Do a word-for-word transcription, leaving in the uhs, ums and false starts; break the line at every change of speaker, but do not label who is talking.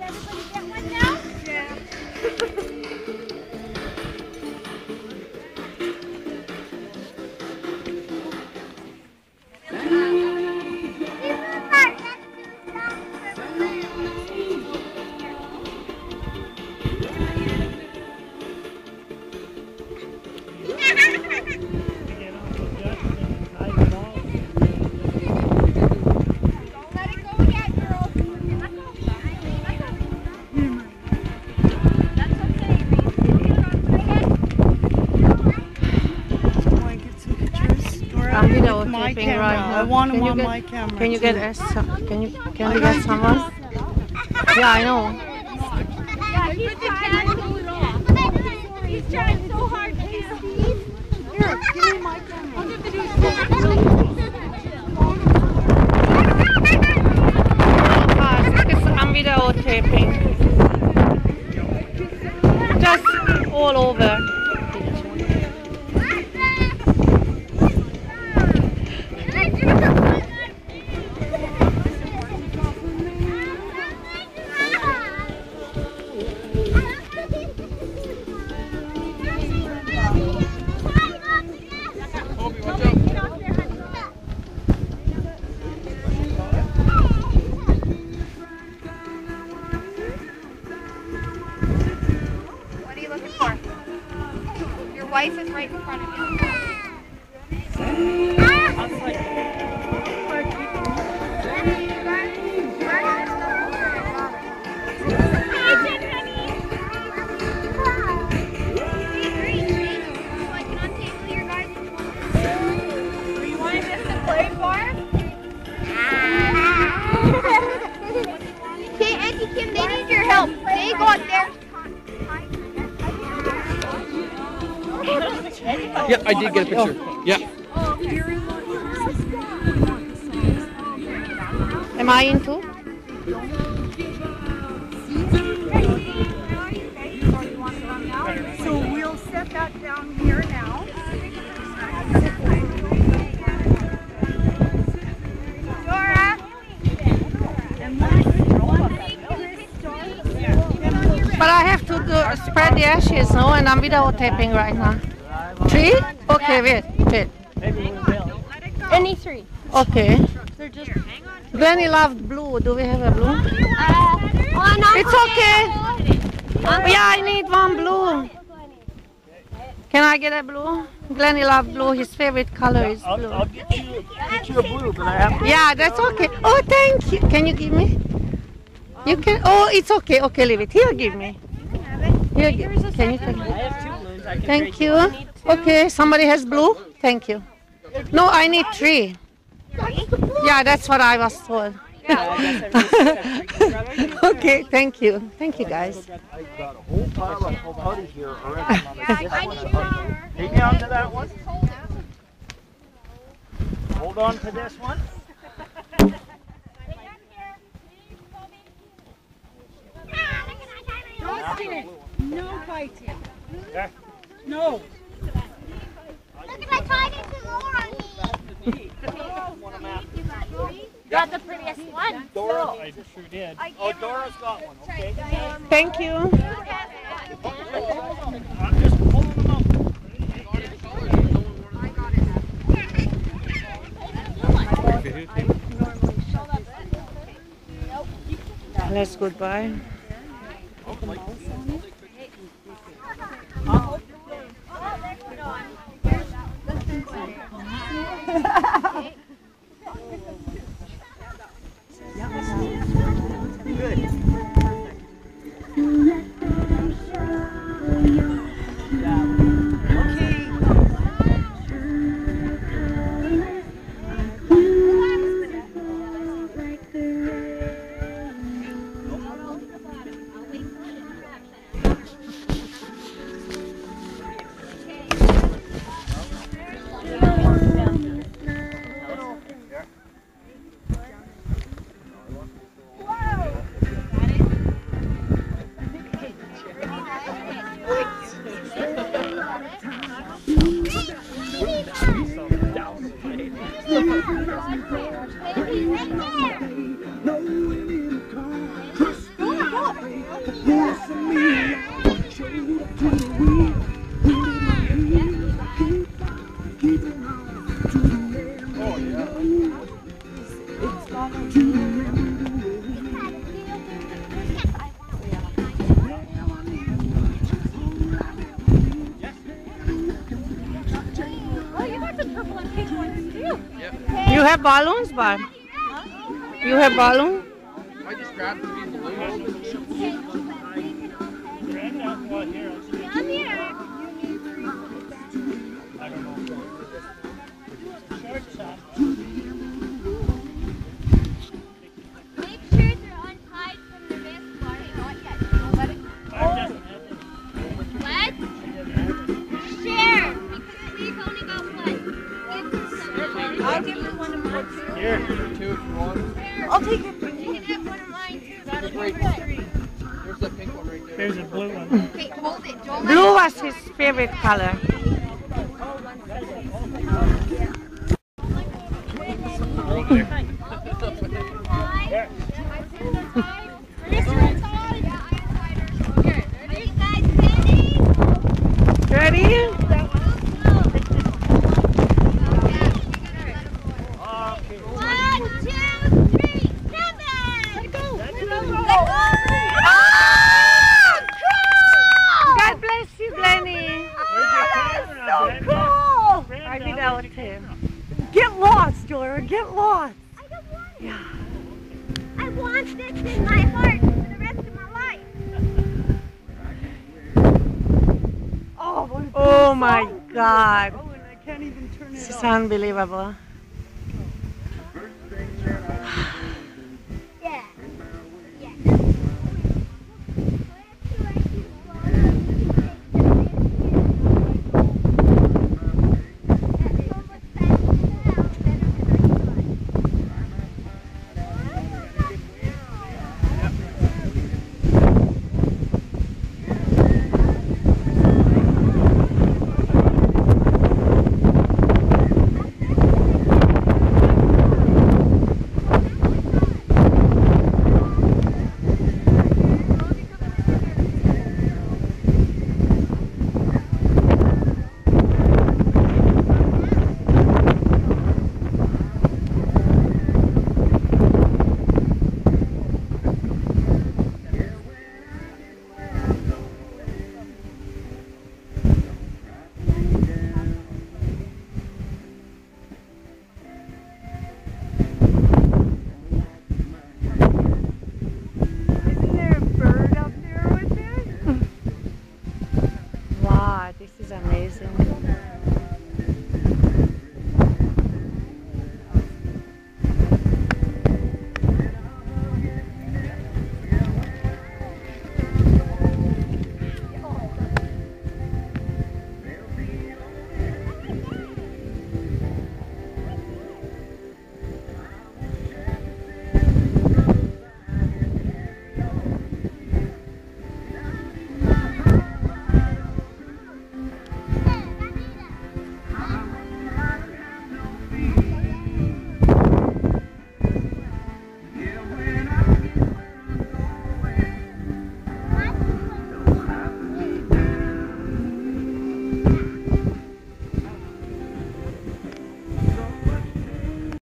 everybody get one now? Yeah.
I'm videotaping right now.
I want him
can
on
get,
my camera.
Can you get us? Can you can we get someone? Yeah, I know.
Yeah, he's trying to pull it off. He's trying so hard to do.
Here, give me my camera.
Ah, it's, I'm videotaping. Just all over.
What are you looking for? Your wife is right in front of you. Okay, Auntie Kim, they need your help. They got there.
Yeah, I did get a picture. Yeah.
Am I in too?
So we'll set that down here now.
Dora.
But I have to do, spread the ashes, no? And I'm videotaping right now. Three? Okay, wait, wait.
Any three.
Okay. Glennie loved blue. Do we have a blue?
Uh, oh, no,
It's okay. Yeah, I need one blue. Can I get a blue? Glennie loved blue. His favorite color is
I'll,
blue.
I'll get you get you a blue, but I have to.
Yeah, that's okay. Oh, thank you. Can you give me? You can. Oh, it's okay. Okay, leave it. Here, give me. Here, give. Can you take?
I have two balloons. I can
Thank
trade
you. Okay, somebody has blue? Thank you. No, I need three. Yeah, that's what I was told. Okay, thank you. Thank you, guys.
I got a whole pile of putty here already. Hang on to that one. Hold on to this one.
Dustin, no fighting.
Okay.
No.
Look at I tied it to more on me. Got the prettiest one.
Dora, I sure did. Oh, Dora's got one. Okay.
Thank you.
I'm just pulling them up.
Let's goodbye. have balloons, Bob? You have balloons?
I just grabbed three balloons.
Come here. Make sure they're untied from the wrist part. Not yet. Let it go. What? Share. Because we've only got one. Give her some.
I'll give her one of mine too.
Here, two if you want.
I'll take it.
You can have one of mine too. That'll
Right.
give her three.
There's that pink one right there.
There's a blue one.
Okay, hold it. Don't
Blue was his favorite color. Ready?
One, two, three, seven! Let go! Let go!
God bless you, Glennie.
So cool.
I without him.
Get lost, Dora. Get lost.
I don't want it. I want this in my heart for the rest of my life.
Oh, what a
Oh my God.
Oh, and I can't even turn it
This is
off.
unbelievable.